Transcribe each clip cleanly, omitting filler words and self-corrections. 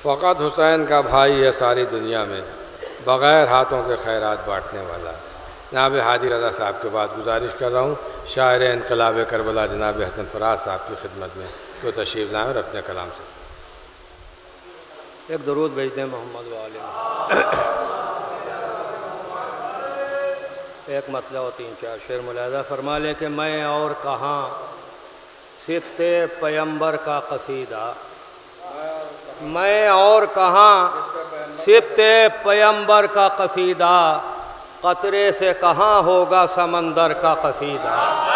फ़क़त हुसैन का भाई है सारी दुनिया में, बग़ैर हाथों के खैरात बाँटने वाला। जनाब हादी रज़ा साहब के बाद गुजारिश कर रहा हूँ शायर इनक़लाब करबला जनाब हसन फराज साहब की खिदमत में जो तशरीफ़ लाएँ और अपने कलाम से एक दरूद भेज दें मोहम्मद वाले। एक मतलब और 3-4 शेर मुलाज़ा फरमा लें कि मैं और कहाँ सिफ़्ते पैगंबर का कसीदा, मैं और कहाँ सिफ़्ते पैगंबर का कसीदा, क़तरे से कहाँ होगा समंदर का कसीदा।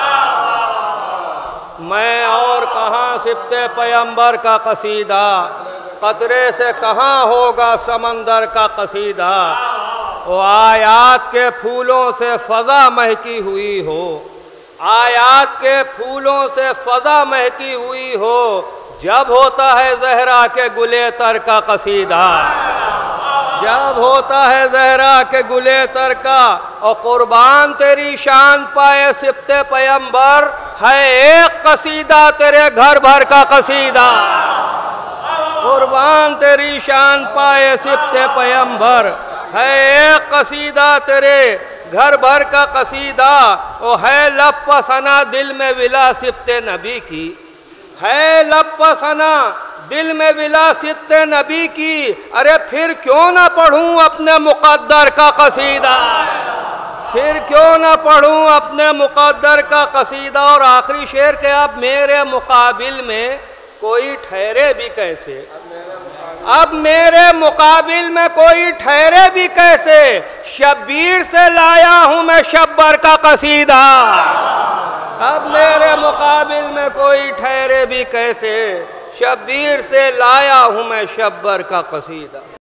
मैं और कहाँ सिफ़्ते पैगंबर का कसीदा, क़तरे से कहाँ होगा समंदर का कसीदा। वो आयात के फूलों से फ़ज़ा महकी हुई हो, आयात के फूलों से फ़ज़ा महकी हुई हो, जब होता है ज़हरा के गुले तर का कसीदा, जब होता है ज़हरा के गुले तर का। और कुर्बान तेरी शान पाए सिफ़्ते पैगंबर, है एक कसीदा तेरे घर भर का कसीदा। कुर्बान तेरी शान पाए सिफ़्ते पैगंबर, है एक कसीदा तेरे घर भर का कसीदा। ओ है लब पसना दिल में विला सिफ़्ते नबी की, है लब पसना दिल में विला सिफ़्ते नबी की। अरे फिर क्यों ना पढ़ूं अपने मुक़द्दर का कसीदा, फिर क्यों ना पढ़ूं अपने मुक़द्दर का कसीदा। और आखिरी शेर के अब मेरे मुकाबिल में कोई ठहरे भी कैसे, अब मेरे मुकाबिल में कोई ठहरे भी कैसे। शब्बीर से लाया हूँ मैं शब्बर का कसीदा, अब मेरे मुकाबिल में कोई ठहरे भी कैसे। शब्बीर से लाया हूँ मैं शब्बर का कसीदा।